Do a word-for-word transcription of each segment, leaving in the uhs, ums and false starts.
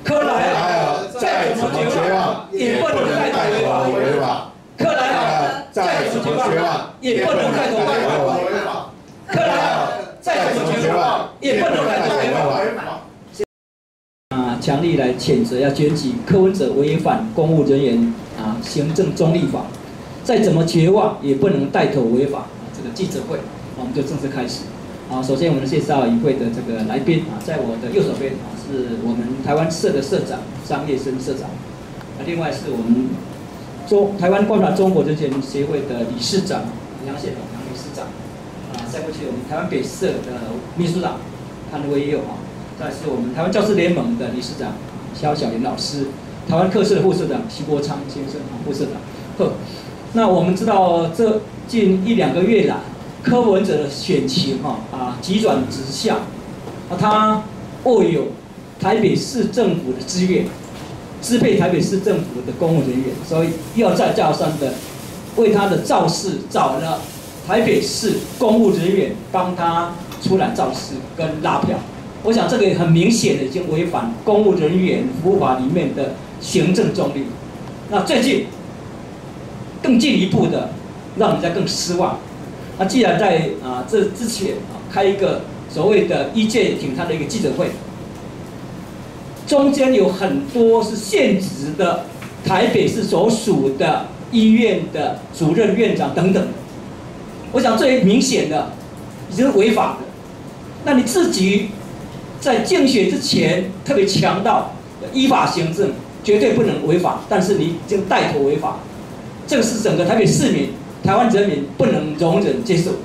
柯莱尔再怎么绝望，也不能带头违法。柯莱尔再怎么绝望，也不能带头违法。柯莱尔再怎么绝望，也不能带头违法。啊，强力来谴责，要检举柯文哲违反公务人员啊行政中立法。再怎么绝望，也不能带头违法。啊，这个记者会，我们就正式开始。啊，首先我们介绍与会的这个来宾啊，在我的右手边啊是我们台湾社的社长张业生社长，啊，另外是我们中台湾观察中国人权协会的理事长杨宪宏杨理事长，啊，再过去我们台湾北社的秘书长潘威佑啊，再是我们台湾教师联盟的理事长肖小莲老师，台湾客社的副社长徐国昌先生啊，副社长。呵，那我们知道这近一两个月来，柯文哲的选情哈啊急转直下，啊，他握有台北市政府的资源，支配台北市政府的公务人员，所以要再加上的为他的造势找了台北市公务人员帮他出来造势跟拉票。我想这个很明显的已经违反公务人员服务法里面的行政中立。那最近更进一步的，让人家更失望。那既然在啊这之前啊开一个所谓的医界挺他的一个记者会，中间有很多是现职的台北市所属的医院的主任、院长等等。我想最明显的已经是违法的。那你自己在竞选之前特别强调依法行政，绝对不能违法，但是你已经带头违法，这个是整个台北市民、台湾人民不能容忍接受。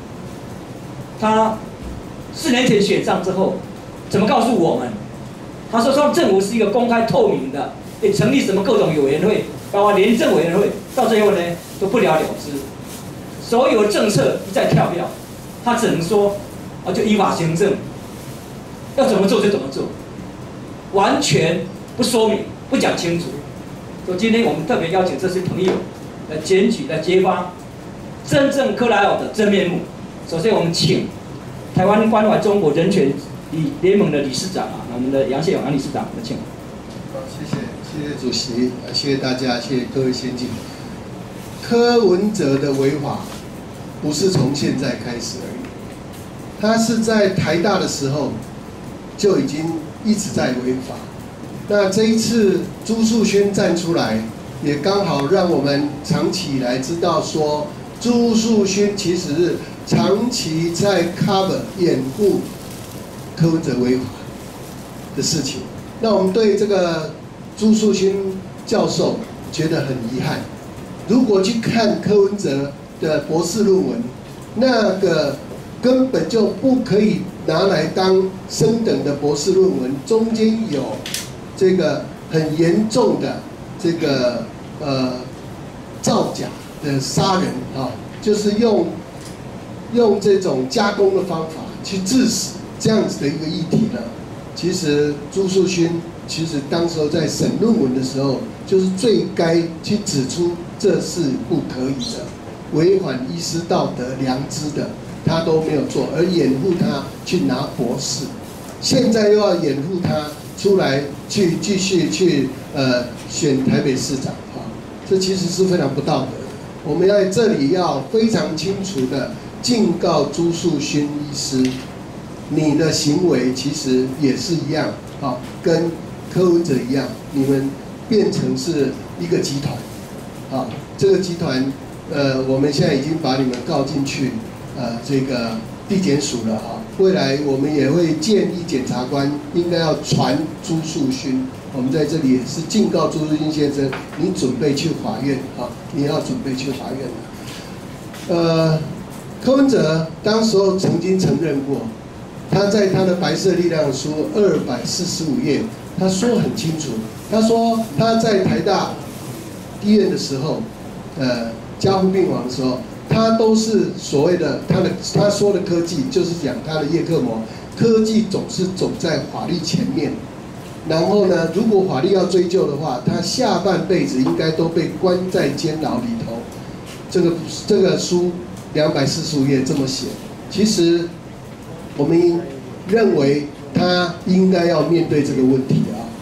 他四年前选上之后，怎么告诉我们？他说说政府是一个公开透明的，也成立什么各种委员会，包括廉政委员会，到最后呢都不了了之，所有政策一再跳票，他只能说啊就依法行政，要怎么做就怎么做，完全不说明、不讲清楚。所以今天我们特别邀请这些朋友来检举、来揭发真正柯莱尔的真面目。首先，我们请台湾关怀中国人权联盟的理事长啊，我们的杨宪宏杨理事长，有请。 好，谢谢，谢谢主席，谢谢大家，谢谢各位先进。柯文哲的违法不是从现在开始而已，他是在台大的时候就已经一直在违法。那这一次朱树轩站出来，也刚好让我们长期以来知道说，朱树轩其实是长期在 cover 掩护柯文哲违法的事情。那我们对这个朱树勋教授觉得很遗憾。如果去看柯文哲的博士论文，那个根本就不可以拿来当升等的博士论文，中间有这个很严重的这个呃造假的杀人啊，就是用用这种加工的方法去致死这样子的一个议题呢。其实朱树勋其实当时候在审论文的时候，就是最该去指出这是不可以的，违反医师道德良知的，他都没有做，而掩护他去拿博士，现在又要掩护他出来去继续去呃选台北市长啊，这其实是非常不道德的。我们要在这里要非常清楚的警告朱树勋医师，你的行为其实也是一样啊，跟柯文哲一样，你们变成是一个集团，啊，这个集团，呃，我们现在已经把你们告进去，呃，这个地检署了啊。未来我们也会建议检察官应该要传朱树勋，我们在这里也是警告朱树勋先生，你准备去法院啊，你要准备去法院了。呃，柯文哲当时候曾经承认过，他在他的白色力量书二百四十五页。他说很清楚，他说他在台大医院的时候，呃，加护病房的时候，他都是所谓的他的他说的科技，就是讲他的叶克膜，科技总是走在法律前面。然后呢，如果法律要追究的话，他下半辈子应该都被关在监牢里头。这个这个书两百四十五页这么写，其实我们认为他应该要面对这个问题啊。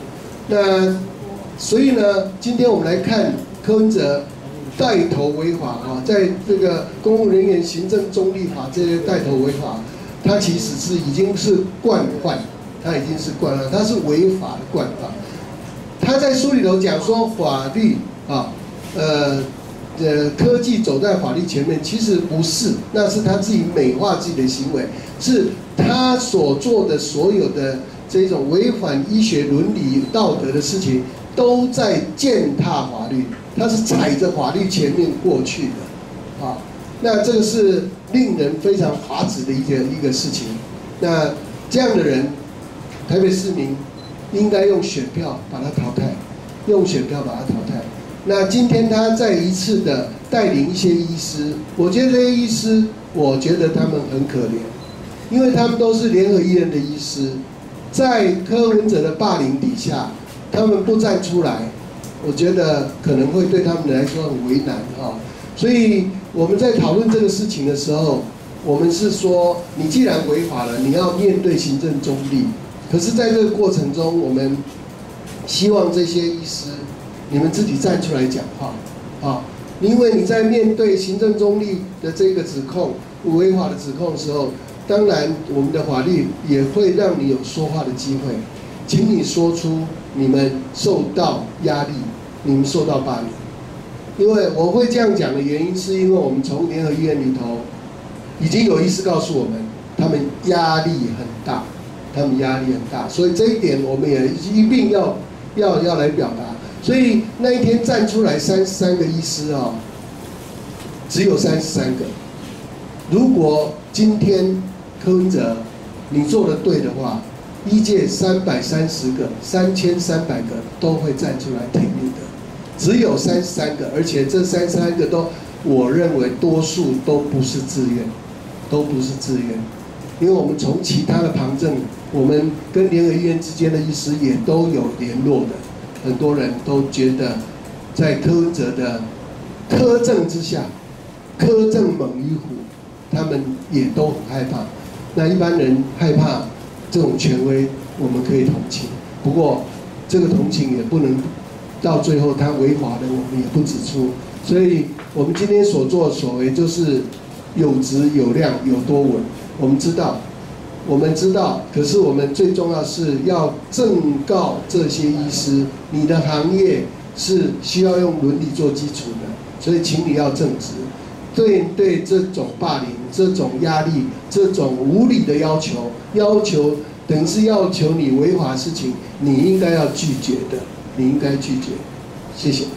那所以呢，今天我们来看柯文哲带头违法啊，在这个公务人员行政中立法这些带头违法，他其实是已经是惯犯，他已经是惯犯，他是违法的惯犯。他在书里头讲说，法律啊，呃。呃，科技走在法律前面，其实不是，那是他自己美化自己的行为，是他所做的所有的这种违反医学伦理道德的事情，都在践踏法律，他是踩着法律前面过去的，啊，那这个是令人非常发指的一个一个事情。那这样的人，台北市民应该用选票把他淘汰，用选票把他淘汰。那今天他再一次的带领一些医师，我觉得这些医师，我觉得他们很可怜，因为他们都是联合医院的医师，在柯文哲的霸凌底下，他们不站出来，我觉得可能会对他们来说很为难啊。所以我们在讨论这个事情的时候，我们是说，你既然违法了，你要面对行政中立。可是，在这个过程中，我们希望这些医师，你们自己站出来讲话，啊，因为你在面对行政中立的这个指控、违法的指控的时候，当然我们的法律也会让你有说话的机会，请你说出你们受到压力，你们受到霸凌。因为我会这样讲的原因，是因为我们从联合医院里头，已经有医师告诉我们，他们压力很大，他们压力很大，所以这一点我们也一并要要要来表达。所以那一天站出来三十三个医师啊、哦，只有三十三个。如果今天柯文哲你做得对的话，医界三百三十个、三千三百个都会站出来挺你的。只有三十三个，而且这三十三个都，我认为多数都不是自愿，都不是自愿，因为我们从其他的旁证，我们跟联合医院之间的医师也都有联络的。很多人都觉得，在柯文哲的苛政之下，苛政猛于虎，他们也都很害怕。那一般人害怕这种权威，我们可以同情。不过，这个同情也不能到最后他违法的，我们也不指出。所以，我们今天所作所为就是有质有量有多稳。我们知道。我们知道，可是我们最重要是要正告这些医师，你的行业是需要用伦理做基础的，所以请你要正直。对对，这种霸凌、这种压力、这种无理的要求，要求等于是要求你违法事情，你应该要拒绝的，你应该拒绝。谢谢。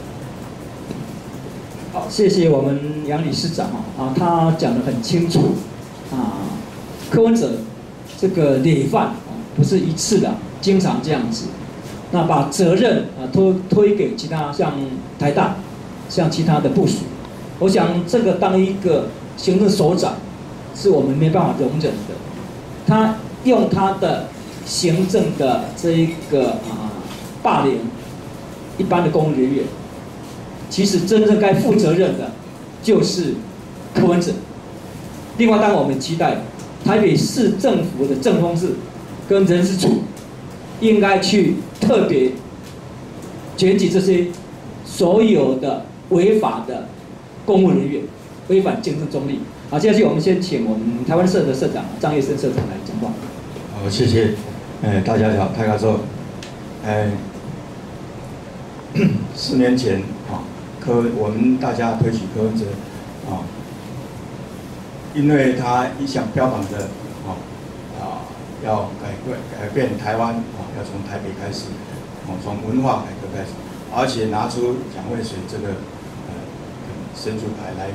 好，谢谢我们杨理事长啊，他讲得很清楚啊。柯文哲这个累犯啊，不是一次的，经常这样子。那把责任啊推推给其他像台大，像其他的部属。我想这个当一个行政首长，是我们没办法容忍的。他用他的行政的这一个啊霸凌一般的公务人员，其实真正该负责任的，就是柯文哲。另外，当然我们期待台北市政府的政风室跟人事处应该去特别检举这些所有的违法的公务人员，违反行政中立。好，接下去我们先请我们台湾社的社长张业生社长来讲话。 好，谢谢。哎，大家好，大家说，哎，四年前啊，柯我们大家推举柯文哲啊。因为他一向标榜着，啊啊，要改变改变台湾啊，要从台北开始，哦，从文化改革开始，而且拿出蒋渭水这个呃神主牌来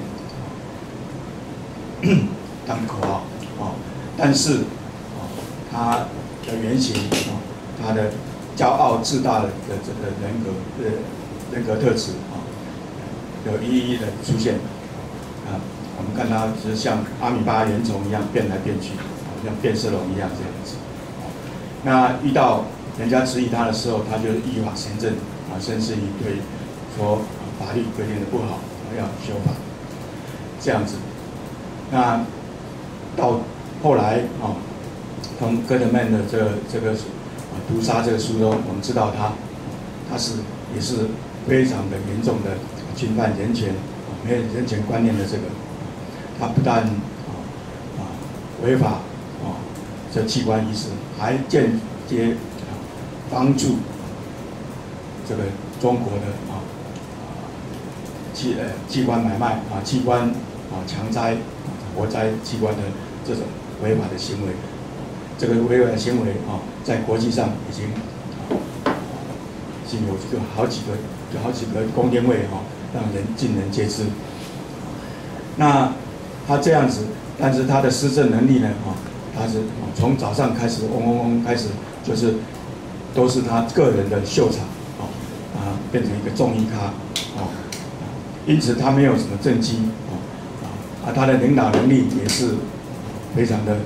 当口号啊，但是啊，他的原型啊，他的骄傲自大的这个人格呃人格特质啊，有一一的出现啊。我们看它是像阿米巴原虫一样变来变去，像变色龙一样这样子。那遇到人家质疑他的时候，他就依法行政啊，甚至于对说法律规定的不好，要修法，这样子。那到后来啊，从戈德曼的这个这个啊屠杀这个书中，我们知道他他是也是非常的严重的侵犯人权啊，没有人权观念的这个，他不但啊啊违法啊这器官移植，还间接啊帮助这个中国的啊器呃器官买卖啊器官啊强摘啊活摘器官的这种违法的行为。这个违法行为啊，在国际上已经啊，已经有这个好几个、有好几个公定位哈，让人尽人皆知。那他这样子，但是他的施政能力呢，哈，他是从早上开始嗡嗡嗡开始，就是都是他个人的秀场，啊啊，变成一个综艺咖，啊，因此他没有什么政绩，啊啊，他的领导能力也是非常的。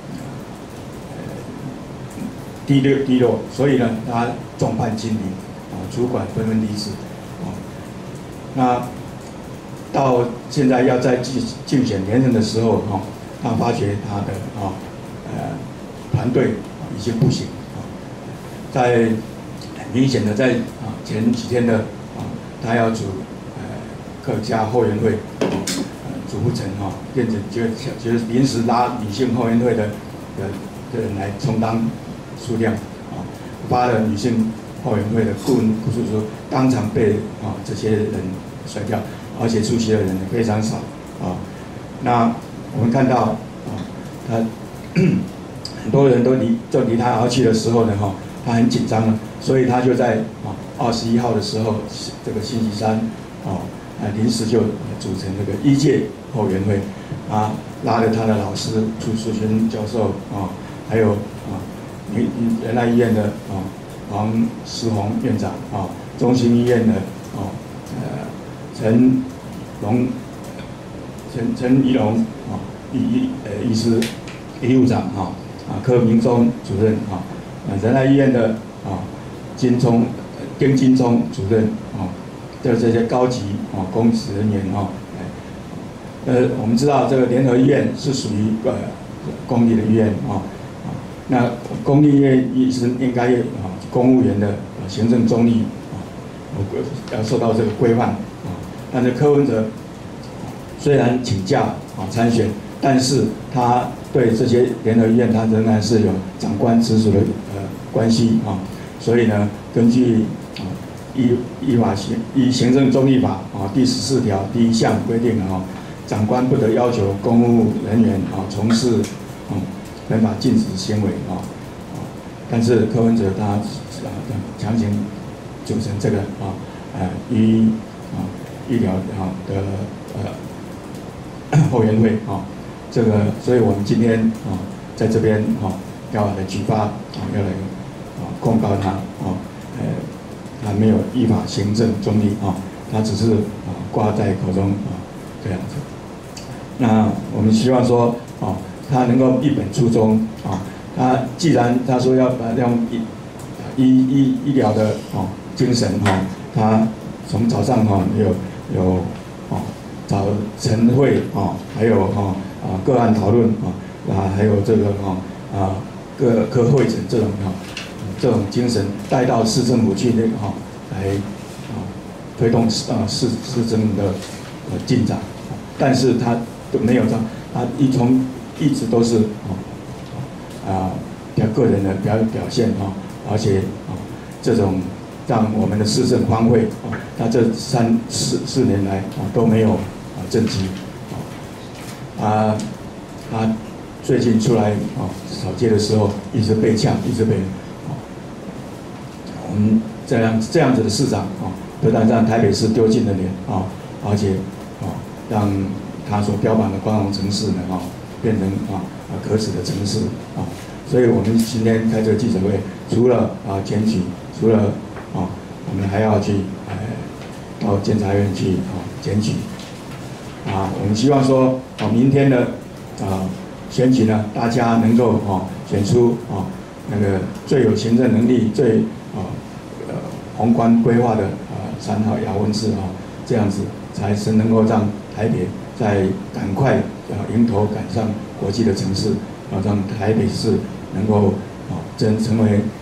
低落低落，所以呢，他众叛亲离，啊，主管纷纷离职，啊，那到现在要在竞竞选连任的时候，哈、啊，他发觉他的啊，呃，团队已经不行，啊，在很明显的在啊前几天的啊，他要组呃客家后援会，呃，组不成哈，变成就就是临时拉女性后援会的的的人来充当。数量啊，发了女性后援会的顾问顾问说，当场被啊这些人甩掉，而且出席的人非常少啊。那我们看到啊，他很多人都离就离他而去的时候呢，哈，他很紧张了，所以他就在啊二十一号的时候，这个星期三啊，啊临时就组成这个一届后援会，啊拉着他的老师朱树群教授啊，还有啊。原原来医院的啊黄世宏院长啊，中心医院的啊呃陈龙陈陈宜龙啊医医呃医师医务长啊啊柯明忠主任啊啊仁爱医院的啊金聪丁金聪主任啊的这些高级啊公职人员啊，呃我们知道这个联合医院是属于呃公立的医院啊。那公立医院医生应该啊，公务员的行政中立啊，要受到这个规范啊。但是柯文哲虽然请假啊参选，但是他对这些联合医院，他仍然是有长官直属的呃关系啊。所以呢，根据啊依依法行依行政中立法啊第十四条第一项规定啊，长官不得要求公务人员啊从事啊。人法禁止行为啊啊，但是柯文哲他啊强行组成这个啊呃医啊医疗啊的呃后援会啊，这个所以我们今天啊在这边啊要来举发啊要来啊控告他啊呃他没有依法行政中立啊，他只是啊挂在口中啊这样子。那我们希望说啊。他能够一本初衷啊！他既然他说要把用医医医医疗的哦精神哈、哦，他从早上哈、哦、有有哦找晨会哦，还有哈啊个案讨论啊啊还有这个哈啊各科会诊这种哈、哦、这种精神带到市政府去那个哈来啊推动啊市市政的呃进展，但是他都没有这样，他一从一直都是啊啊表个人的表表现啊，而且啊这种让我们的市政荒废啊，他这三四四年来啊都没有啊政绩啊，他最近出来啊扫街的时候一直被呛，一直被啊，我们这样这样子的市长啊，不但让台北市丢尽了脸啊，而且啊让他所标榜的光荣城市呢啊。变成啊啊可耻的城市啊，所以我们今天开这个记者会，除了啊检举，除了啊我们还要去呃到监察院去啊检举啊，我们希望说啊明天的啊选举呢，大家能够啊选出啊那个最有行政能力、最啊呃宏观规划的啊三号姚文智啊，这样子才是能够让台北在赶快啊迎头赶上国际的城市，啊让台北市能够啊真成为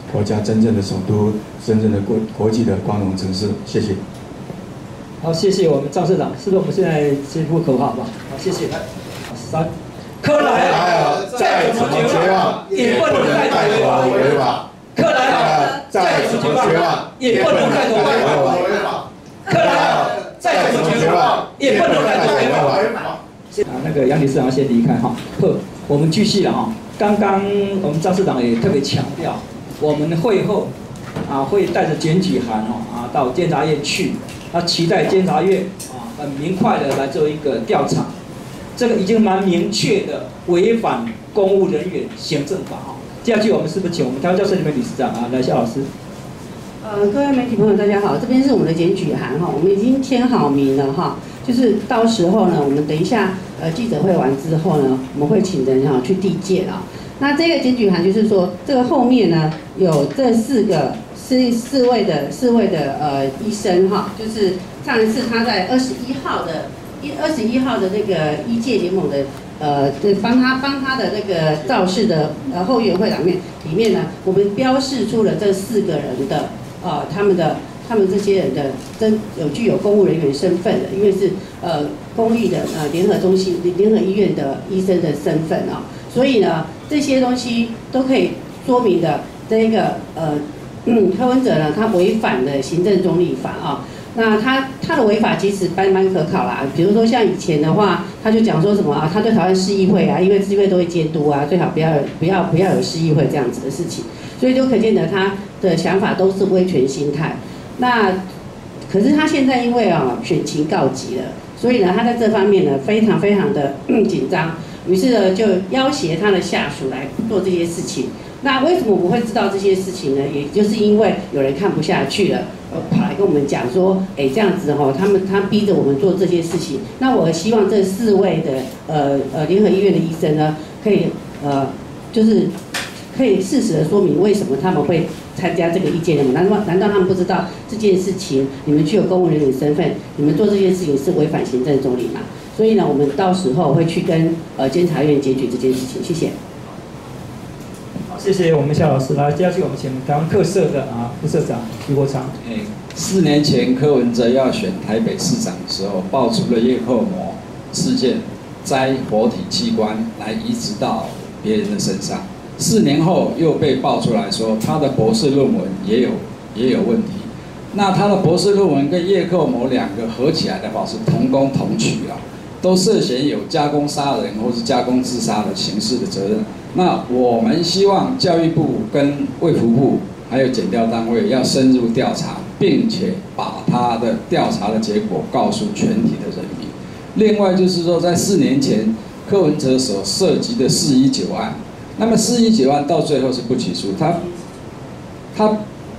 国家真正的首都，真正的国国际的光荣城市。谢谢。 好，谢谢我们赵社长，是不是我们现在先呼口号吧？好，谢谢。来，三，克莱尔再怎么绝望，也不能再违法违法。克莱尔再怎么绝望，也不能再违法。克莱尔再怎么绝望，也不能再违法。啊，那个杨理事长先离开哈。不，我们继续了哈。刚刚我们赵市长也特别强调，我们会后啊会带着检举函哦啊到监察院去。他期待监察院啊很明快的来做一个调查，这个已经蛮明确的违反公务人员行政法哈。接下去我们是不是请我们台湾教师联盟理事长啊来夏老师？ 呃，各位媒体朋友大家好，这边是我们的检举函哈，我们已经签好名了哈，就是到时候呢，我们等一下呃记者会完之后呢，我们会请人哈去递件啊。那这个检举函就是说，这个后面呢有这四个。四四位的四位的呃医生哈，就是上一次他在二十一号的一二十一号的那个医界联盟的呃，帮他帮他的那个造势的呃后援会里面里面呢，我们标示出了这四个人的呃他们的他们这些人的真有具有公务人员身份的，因为是呃公立的呃联合中心联合医院的医生的身份啊，所以呢这些东西都可以说明的这一个呃。嗯，柯文哲呢，他违反了行政中立法啊。那他他的违法其实蛮蛮可考啦。比如说像以前的话，他就讲说什么啊，他最讨厌市议会啊，因为市议会都会监督啊，最好不要不要不要有市议会这样子的事情。所以就可见得他的想法都是威权心态。那可是他现在因为啊选情告急了，所以呢他在这方面呢非常非常的紧张，于是呢就要挟他的下属来做这些事情。那为什么我们会知道这些事情呢？也就是因为有人看不下去了，呃，跑来跟我们讲说，哎，这样子哈、哦，他们他逼着我们做这些事情。那我希望这四位的呃呃联合医院的医生呢，可以呃就是可以适时的说明为什么他们会参加这个意见联盟？难道难道他们不知道这件事情？你们具有公务人员身份，你们做这件事情是违反行政中立嘛？所以呢，我们到时候会去跟呃监察院检举这件事情。谢谢。 谢谢我们夏老师。来，接下去我们请台湾客社的啊副社长徐国昌。 哎，四年前柯文哲要选台北市长的时候，爆出了叶克膜事件，摘活体器官来移植到别人的身上。四年后又被爆出来说他的博士论文也有也有问题。那他的博士论文跟叶克膜两个合起来的话是同工同取啊，都涉嫌有加工杀人或是加工自杀的刑事的责任。那我们希望教育部跟卫福部还有检调单位要深入调查，并且把他的调查的结果告诉全体的人民。另外就是说，在四年前柯文哲所涉及的四一九案，那么四一九案到最后是不起诉，他他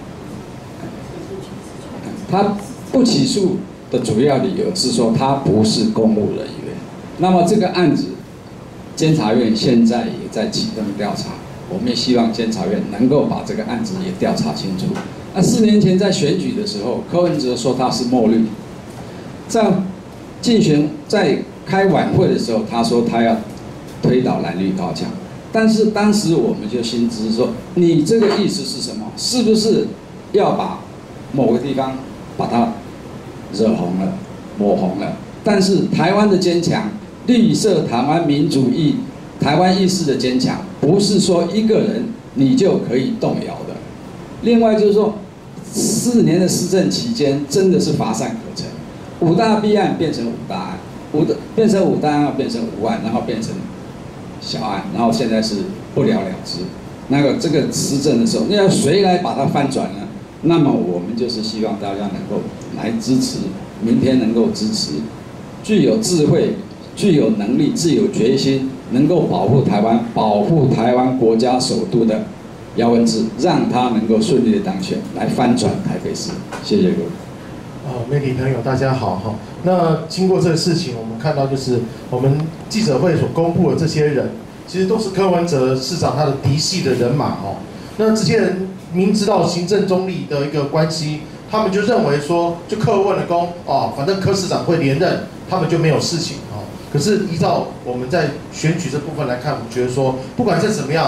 他不起诉的主要理由是说他不是公务人员。那么这个案子，监察院现在也在启动调查，我们也希望监察院能够把这个案子也调查清楚。那四年前在选举的时候，柯文哲说他是墨绿，在竞选在开晚会的时候，他说他要推倒蓝绿高墙，但是当时我们就心知说，你这个意思是什么？是不是要把某个地方把它惹红了、抹红了？但是台湾的坚强。绿色台湾民主义、台湾意识的坚强，不是说一个人你就可以动摇的。另外就是说，四年的施政期间，真的是乏善可陈。五大弊案变成五大案，五的变成五大案，变成五案，然后变成小案，然后现在是不了了之。那个这个施政的时候，那要谁来把它翻转呢？那么我们就是希望大家能够来支持，明天能够支持，具有智慧。具有能力、具有决心，能够保护台湾、保护台湾国家首都的姚文智，让他能够顺利的当选，来翻转台北市。谢谢各位。 呃，媒体朋友大家好哈。那经过这个事情，我们看到就是我们记者会所公布的这些人，其实都是柯文哲市长他的嫡系的人马哦。那这些人明知道行政中立的一个关系，他们就认为说，就柯问了公哦，反正柯市长会连任，他们就没有事情哦。可是依照我们在选举这部分来看，我们觉得说，不管是怎么样，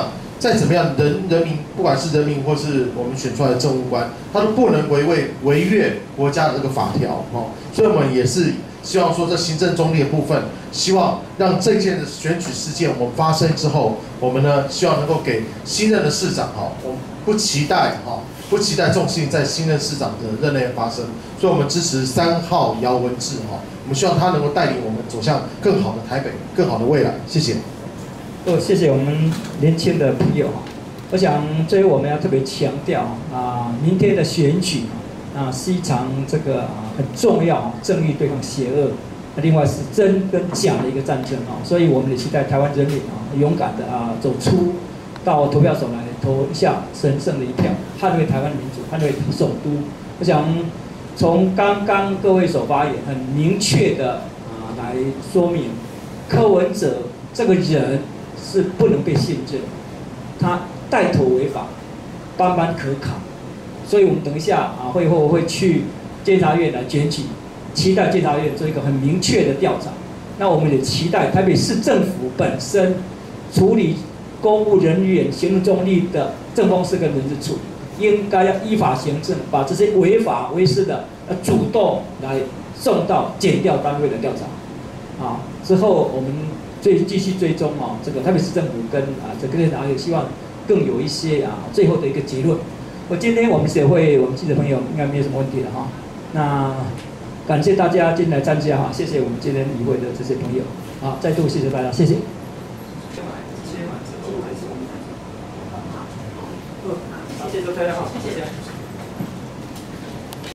再怎么样人人民，不管是人民或是我们选出来的政务官，他都不能违违违越国家的这个法条哦。所以我们也是希望说，这行政中立的部分，希望让这件的选举事件我们发生之后，我们呢希望能够给新任的市长哈，我们不期待哈，不期待这种事情在新任市长的任内发生。所以我们支持三号姚文智哈，我们希望他能够带领我们走向更好的台北，更好的未来。谢谢。 哦，谢谢我们年轻的朋友哈。我想最后我们要特别强调啊，明天的选举啊是一场这个啊很重要，正义对抗邪恶，另外是真跟假的一个战争啊。所以我们也期待台湾人民啊勇敢的啊走出到投票所来投下神圣的一票，捍卫台湾民主，捍卫首都。我想从刚刚各位所发言，很明确的啊来说明，柯文哲这个人是不能被信任，他带头违法，班班可考。所以我们等一下啊会后会去监察院来检举，期待监察院做一个很明确的调查。那我们也期待台北市政府本身处理公务人员行政中立的政风司跟人事处，应该要依法行政，把这些违法违失的呃主动来送到检调单位的调查。啊，之后我们追继续追踪啊，这个台北市政府跟啊这个监察院希望更有一些啊最后的一个结论。我今天我们协会我们记者朋友应该没有什么问题了哈。那感谢大家进来参加哈，谢谢我们今天与会的这些朋友，啊，再度谢谢大家，谢谢。